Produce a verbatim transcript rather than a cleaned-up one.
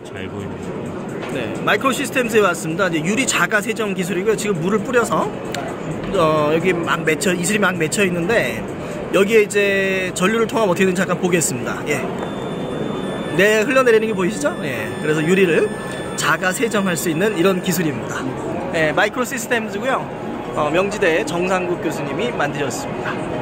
잘 보이네요. 네, 마이크로 시스템즈에 왔습니다. 이제 유리 자가 세정 기술이고요. 지금 물을 뿌려서 어, 여기 막 맺혀 이슬이 막 맺혀 있는데 여기에 이제 전류를 통하면 어떻게 되는지 잠깐 보겠습니다. 예, 네, 흘러내리는 게 보이시죠? 예, 그래서 유리를 자가 세정할 수 있는 이런 기술입니다. 예, 마이크로 시스템즈고요. 어, 명지대 정상국 교수님이 만드셨습니다.